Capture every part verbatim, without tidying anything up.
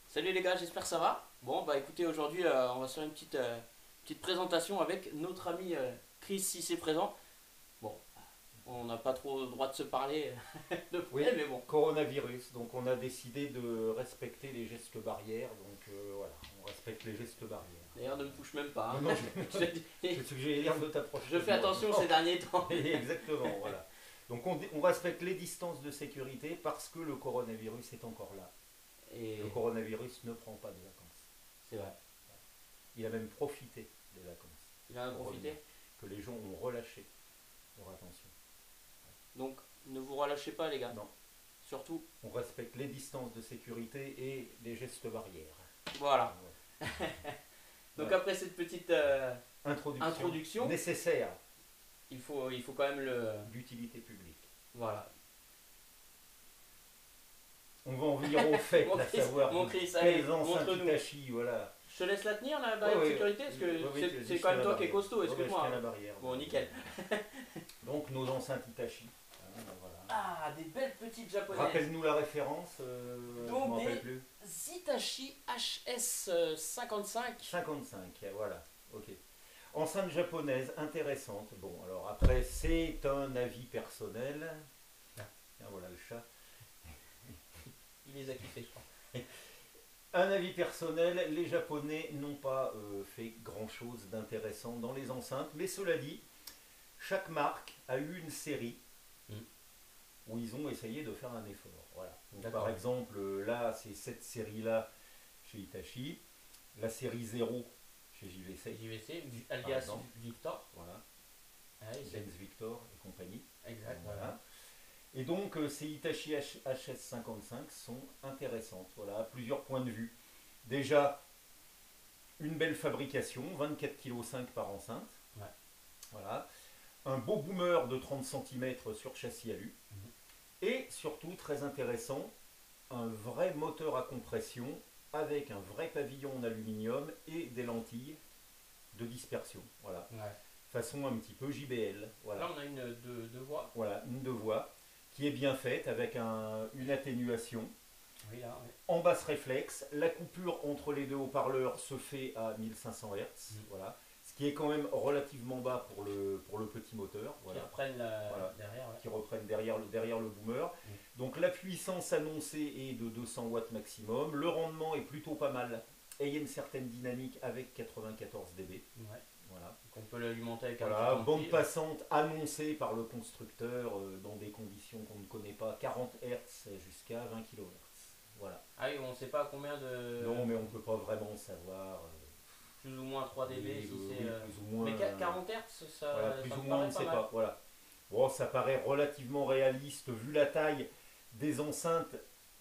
Salut les gars, j'espère que ça va. Bon, bah écoutez, aujourd'hui euh, on va se faire une petite, euh, petite présentation avec notre ami euh, Chris si c'est présent. Bon, on n'a pas trop le droit de se parler de près, Oui, mais bon. coronavirus. Donc on a décidé de respecter les gestes barrières. Donc euh, voilà, on respecte les gestes barrières. D'ailleurs, ne me touche même pas, Non, hein. non, je, Je, te dis- je suggère dire ne t'approche je pas de fais moi. attention Non. ces derniers temps. Exactement, voilà. Donc on, on respecte les distances de sécurité parce que le coronavirus est encore là. Et Le coronavirus ne prend pas de vacances. c'est vrai, Il a même profité des vacances. il en a Pour profité. revenir. Que les gens ont relâché leur attention. Donc, ne vous relâchez pas les gars. Non, Surtout, on respecte les distances de sécurité et les gestes barrières. voilà. Voilà. Donc Voilà. après cette petite euh, Introduction, introduction, nécessaire il faut, il faut quand même le... d'utilité publique. Voilà. On va en venir au fait, Mon à Chris, savoir mon Chris, allez, quels enceintes montre-nous. Hitachi, voilà. Je te laisse la tenir la barrière Ouais, de ouais, sécurité parce que ouais, ouais, c'est tu- c'est jusqu'à quand même la toi qui es barrière. costaud, Ouais, ouais, excuse-moi. jusqu'à la hein. barrière. Bon, nickel. Donc nos enceintes Hitachi. Ah, voilà. Ah, des belles petites japonaises. Rappelle-nous la référence, euh, je Donc ne me rappelle des- plus. Zitachi H S cinquante-cinq. cinquante-cinq, voilà, ok. Enceinte japonaise, intéressante. Bon, alors après, c'est un avis personnel. Ah. Tiens, voilà le chat. Il les a kiffés, je crois. Un avis personnel, les Japonais n'ont pas euh, fait grand-chose d'intéressant dans les enceintes, mais cela dit, chaque marque a eu une série Mm. où ils ont essayé de faire un effort. Voilà. Donc, D'accord. par exemple, euh, là, c'est cette série-là chez Hitachi, la série zéro chez J V C, J V C, par alias exemple. Victor. Voilà, Ah, oui, c'est Benz Victor et compagnie. exact. Voilà. Voilà. Et donc euh, ces Hitachi H S cinquante-cinq sont intéressantes, voilà, à plusieurs points de vue. Déjà, une belle fabrication, vingt-quatre virgule cinq kilos par enceinte. Ouais. Voilà. Un beau boomer de trente centimètres sur châssis alu. Mhm. Et surtout, très intéressant, un vrai moteur à compression avec un vrai pavillon en aluminium et des lentilles de dispersion. Voilà. Ouais. Façon un petit peu J B L. Voilà. Là, on a une deux, deux voies. Voilà, une deux voies qui est bien faite avec un- une atténuation. Oui, là, ouais. En basse réflexe, la coupure entre les deux haut-parleurs se fait à mille cinq cents hertz, Mm. voilà. Ce qui est quand même relativement bas pour le, pour le petit moteur, Qui voilà, reprennent la- Voilà. derrière. Ouais. qui reprennent derrière le, derrière le boomer. Mm. Donc la puissance annoncée est de deux cents watts maximum, le rendement est plutôt pas mal, et il y a une certaine dynamique avec quatre-vingt-quatorze décibels. Ouais. Voilà. Donc on peut l'alimenter avec un Voilà, petit bande ampli. passante annoncée par le constructeur euh, dans des conditions qu'on ne connaît pas, quarante hertz jusqu'à vingt kilohertz. Voilà. Ah oui, on ne sait pas combien de... Non, mais on ne peut pas vraiment savoir. euh, Plus ou moins trois décibels oui, si oui, c'est... oui, euh, plus ou moins. Mais qua- quarante hertz, ça, Voilà, ça plus me ou moins, on paraît ne pas sait mal. pas. Voilà. Bon, ça paraît relativement réaliste vu la taille des enceintes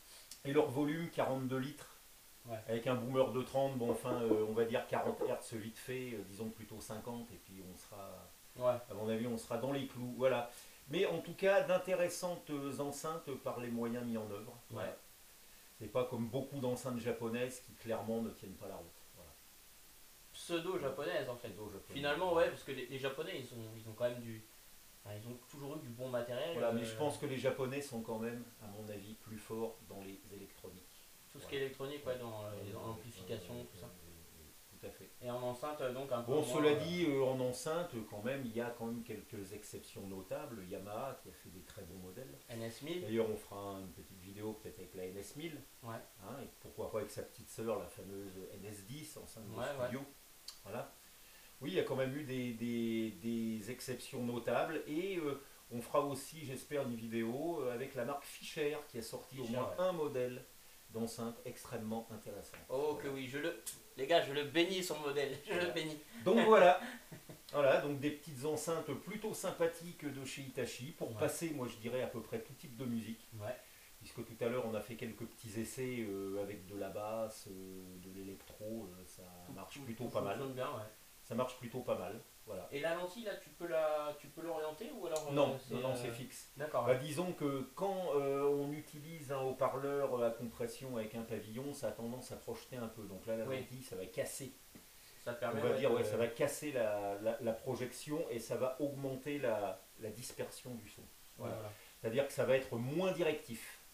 et leur volume, quarante-deux litres. Ouais. Avec un boomer de trente, bon, enfin, euh, on va dire quarante hertz vite fait, euh, disons plutôt cinquante, et puis on sera, Ouais. à mon avis, on sera dans les clous. Voilà. Mais en tout cas, d'intéressantes enceintes par les moyens mis en œuvre. Ouais. C'est pas comme beaucoup d'enceintes japonaises qui clairement ne tiennent pas la route. Voilà. Pseudo-japonaise en fait. Pseudo-japonaises. Finalement, ouais, parce que les, les Japonais, ils ont, ils ont quand même du... enfin, ils ont toujours eu du bon matériel. Voilà, mais euh, je pense que les Japonais sont quand même, à mon avis, plus forts dans les électroniques. Tout ce qui est électronique, ouais, dans euh, les amplifications, Euh, tout ça. euh, Tout à fait. Et en enceinte, euh, donc un peu Bon, moins, cela euh, dit, euh, en enceinte, quand même, il y a quand même quelques exceptions notables. Yamaha qui a fait des très bons modèles. N S mille. D'ailleurs, on fera une petite vidéo peut-être avec la N S mille. Ouais. Hein, et pourquoi pas avec sa petite sœur, la fameuse N S dix, enceinte de Ouais, studio. Voilà. Oui, il y a quand même eu des, des- des exceptions notables. Et euh, on fera aussi, j'espère, une vidéo euh, avec la marque Fischer qui a sorti au Fischer, moins ouais. un modèle d'enceinte extrêmement intéressant. Oh que oui, je le... Les gars, je le bénis son modèle. Je Voilà. le bénis. Donc voilà, voilà, donc des petites enceintes plutôt sympathiques de chez Hitachi pour Ouais. passer, moi je dirais, à peu près tout type de musique. Ouais. Puisque tout à l'heure on a fait quelques petits essais euh, avec de la basse, euh, de l'électro, euh, ça Tout- marche tout- plutôt tout pas mal. fonctionne bien, ouais. Ça marche plutôt pas mal, voilà. Et la lentille, là, tu peux la, tu peux l'orienter ou alors... euh, Non, c'est, non, non, euh, c'est fixe. D'accord. Bah, Ouais. disons que quand euh, on utilise un haut-parleur à compression avec un pavillon, ça a tendance à projeter un peu. Donc là, la Oui. lentille, ça va casser. Ça te On permet... va ouais, dire, de- ouais, ça va casser la, la- la projection et ça va augmenter la, la dispersion du son. Ouais, Voilà. voilà. C'est-à-dire que ça va être moins directif.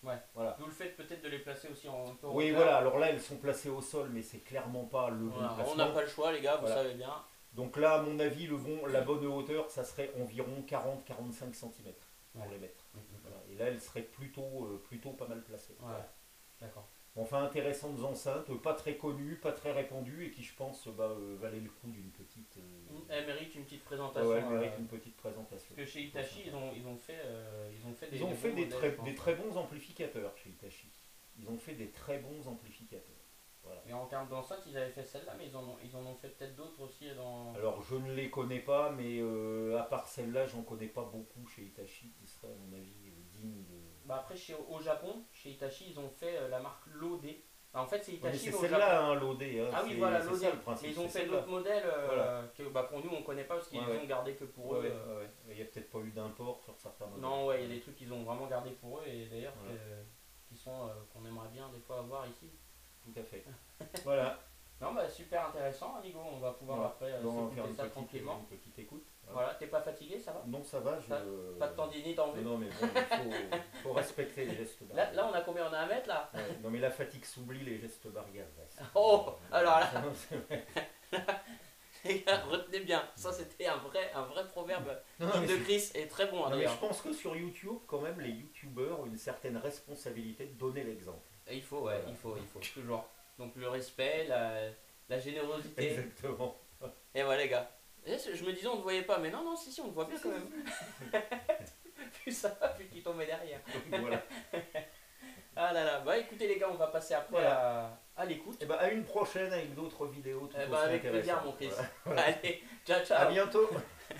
Ouais. Voilà. D'où le fait peut-être de les placer aussi en un peu en Oui, hauteur. voilà, alors là elles sont placées au sol, mais c'est clairement pas le bon Voilà, placement. on n'a pas le choix, les gars, vous Voilà. savez bien. Donc là, à mon avis, le bon, la bonne hauteur, ça serait environ quarante à quarante-cinq centimètres pour Ouais. les mettre. Mm, mm, Voilà. Et là, elles seraient plutôt, euh, plutôt pas mal placées. Ouais, Voilà. d'accord. Enfin, intéressantes enceintes, pas très connues, pas très répandues, et qui, je pense, bah, euh, valaient le coup d'une petite... euh, Elle mérite une petite ouais, présentation. ouais, elles méritent euh, une petite présentation. Parce que chez Hitachi, ils ont, ils ont fait, euh, ils ont fait des, Ils ont des fait bons des modèles, très, je pense. des très bons amplificateurs chez Hitachi. Ils ont fait des très bons amplificateurs. Voilà. Mais en termes d'enceinte, ils avaient fait celle-là, mais ils en ont, ils en ont fait peut-être d'autres aussi dans. Alors, je ne les connais pas, mais euh, à part celle-là, j'en connais pas beaucoup chez Hitachi qui serait, à mon avis, euh, digne de... Bah après, chez, au Japon, chez Hitachi, ils ont fait euh, la marque Lodé. En fait, c'est Ouais, mais Hitachi c'est mais au celle-là, Japon. hein, l'O D. Hein, Ah oui, c'est- voilà, c'est Lodé. ça le principe. Mais ils ont c'est fait celle-là. d'autres modèles euh, Voilà. que bah, pour nous, on connaît pas parce qu'ils Ouais, les ouais. ont gardés que pour Ouais, eux. ouais, euh. ouais. Il n'y a peut-être pas eu d'import sur certains modèles. Non, ouais, il y a des trucs qu'ils ont vraiment gardés pour eux et d'ailleurs Ouais. que- qui sont euh, qu'on aimerait bien des fois avoir ici. Tout à fait. Voilà. Non, bah super intéressant, Nigo. On va pouvoir Voilà. après euh, Donc, on va s'écouter faire une ça petite, tranquillement. une petite écoute. Voilà, t'es pas fatigué, ça va? Non, ça va. Je... Pas- Pas de tendinite en vue? Non, non, mais bon, il faut, faut respecter les gestes Là, barrières. là, on a combien? On a un mètre là? Ouais, non, mais la fatigue s'oublie, les gestes barrières restent. Oh, alors là. Non, c'est vrai. Les gars, retenez bien, ça c'était un vrai, un vrai proverbe Non, digne mais de c'est- Chris et très bon hein, non, mais d'ailleurs. je pense que sur YouTube, quand même, les youtubeurs ont une certaine responsabilité de donner l'exemple. Il faut, ouais, Voilà. il faut, il faut, toujours. Donc le respect, la, la générosité. Exactement. Et voilà les gars. Et je me disais on ne voyait pas, mais non, non, si, si, on te voit bien quand même. Plus ça va, plus qu'il tombait derrière. Voilà. Ah là là, bah écoutez les gars, on va passer après Voilà. à, à l'écoute. Et bah, à une prochaine avec d'autres vidéos tout Eh aussi ben, avec plaisir intéressantes. mon Chris. Voilà. Allez, ciao À ciao. bientôt.